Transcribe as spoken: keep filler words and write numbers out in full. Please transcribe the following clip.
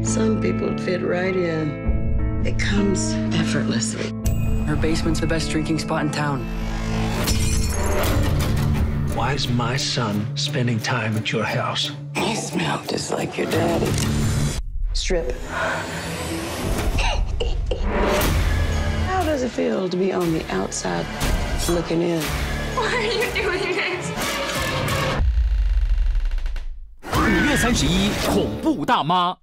Some people fit right in. It comes effortlessly. Her basement's the best drinking spot in town. Why is my son spending time at your house? You smell just like your daddy. Strip. How does it feel to be on the outside looking in? Why are you doing this? 五月三十一，恐怖大妈。